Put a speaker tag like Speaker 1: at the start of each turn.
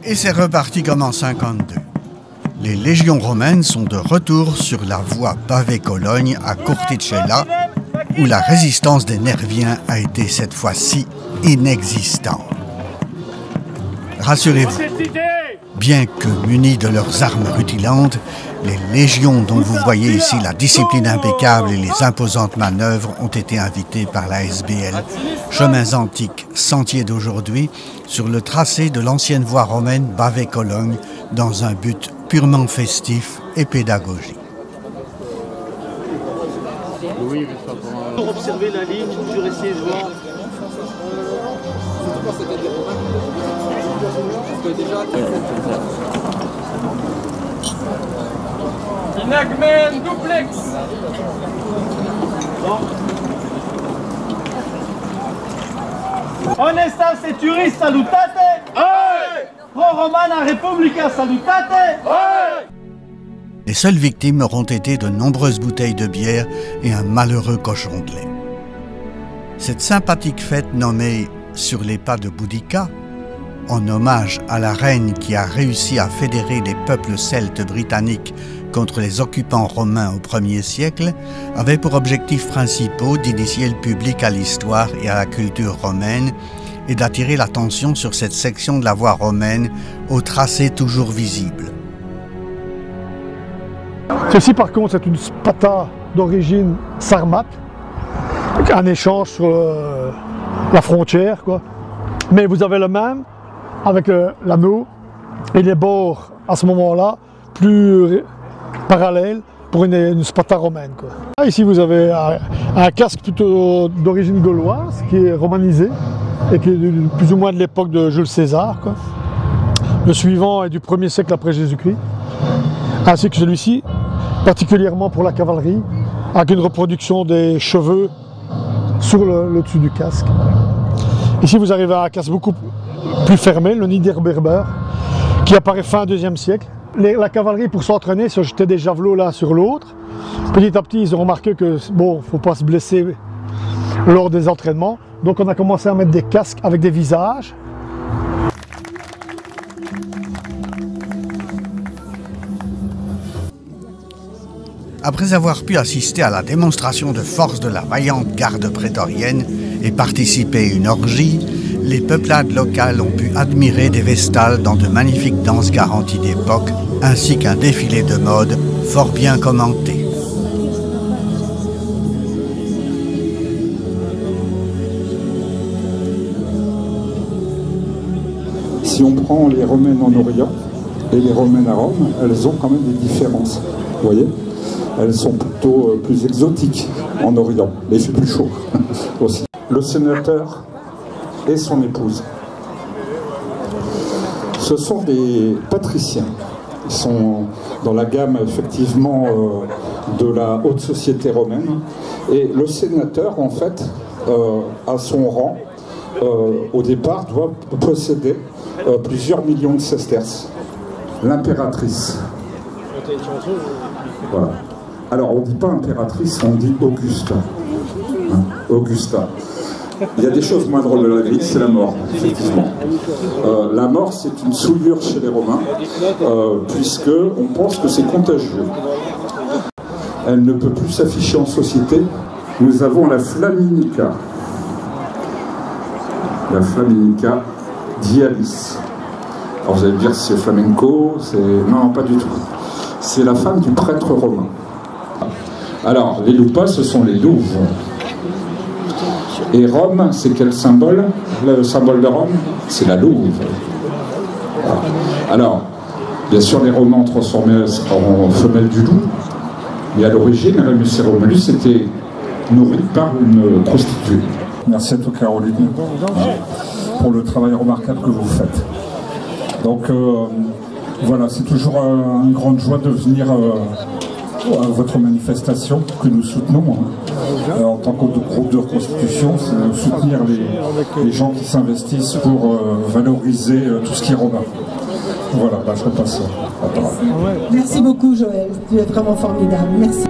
Speaker 1: Et c'est reparti comme en 52. Les légions romaines sont de retour sur la voie Bavay-Cologne à Curticella, où la résistance des Nerviens a été cette fois-ci inexistante. Rassurez-vous, bien que munis de leurs armes rutilantes, les légions dont vous voyez ici la discipline impeccable et les imposantes manœuvres ont été invitées par la SBL, chemins antiques, sentiers d'aujourd'hui, sur le tracé de l'ancienne voie romaine Bavay-Cologne dans un but purement festif et pédagogique.
Speaker 2: Pour observer la ligne, toujours essayer de voir.
Speaker 3: Inagmen duplex.
Speaker 2: Honestas et turis salutate. Pro Romana Republica salutate.
Speaker 1: Les seules victimes auront été de nombreuses bouteilles de bière et un malheureux cochon de lait. Cette sympathique fête nommée « Sur les pas de Boudica », en hommage à la reine qui a réussi à fédérer les peuples celtes britanniques contre les occupants romains au 1er siècle, avait pour objectifs principaux d'initier le public à l'histoire et à la culture romaine et d'attirer l'attention sur cette section de la voie romaine au tracé toujours visible.
Speaker 4: Ceci par contre c'est une spata d'origine sarmate, un échange sur la frontière quoi. Mais vous avez le même avec l'anneau et les bords à ce moment-là plus parallèles pour une spata romaine quoi. Ici vous avez un casque plutôt d'origine gauloise qui est romanisé et qui est plus ou moins de l'époque de Jules César quoi. Le suivant est du 1er siècle après Jésus-Christ, ainsi que celui-ci, particulièrement pour la cavalerie, avec une reproduction des cheveux sur le dessus du casque. Ici vous arrivez à un casque beaucoup plus fermé, le Niederberber, qui apparaît fin 2e siècle. La cavalerie, pour s'entraîner, se jetait des javelots l'un sur l'autre. Petit à petit, ils ont remarqué que bon, il ne faut pas se blesser lors des entraînements. Donc on a commencé à mettre des casques avec des visages.
Speaker 1: Après avoir pu assister à la démonstration de force de la vaillante garde prétorienne et participer à une orgie, les peuplades locales ont pu admirer des vestales dans de magnifiques danses garanties d'époque, ainsi qu'un défilé de mode fort bien commenté.
Speaker 5: Si on prend les Romaines en Orient et les Romaines à Rome, elles ont quand même des différences, vous voyez ? Elles sont plutôt plus exotiques en Orient, mais il fait plus chaud aussi. Le sénateur et son épouse. Ce sont des patriciens. Ils sont dans la gamme effectivement de la haute société romaine. Et le sénateur, en fait, à son rang, au départ, doit posséder plusieurs millions de sesterces. L'impératrice. Voilà. Alors, on ne dit pas impératrice, on dit Augusta. Hein, Augusta. Il y a des choses moins drôles de la vie, c'est la mort, effectivement. La mort, c'est une souillure chez les Romains, puisque on pense que c'est contagieux. Elle ne peut plus s'afficher en société. Nous avons la Flaminica. La Flaminica d'Ialis. Alors vous allez me dire si c'est flamenco, c'est... Non, pas du tout. C'est la femme du prêtre romain. Alors, les loupas, ce sont les louves. Et Rome, c'est quel symbole? Le symbole de Rome, c'est la louve. Voilà. Alors, bien sûr, les Romains ont transformé en femelle du loup, mais à l'origine, Rémus et Romulus était nourri par une prostituée. Merci à toi, Caroline, pour le travail remarquable que vous faites. Donc, voilà, c'est toujours une grande joie de venir à votre manifestation que nous soutenons en tant que groupe de reconstitution, c'est soutenir les gens qui s'investissent pour valoriser tout ce qui est romain. Voilà, bah, je repasse.
Speaker 6: Merci beaucoup Joël, tu es vraiment formidable. Merci.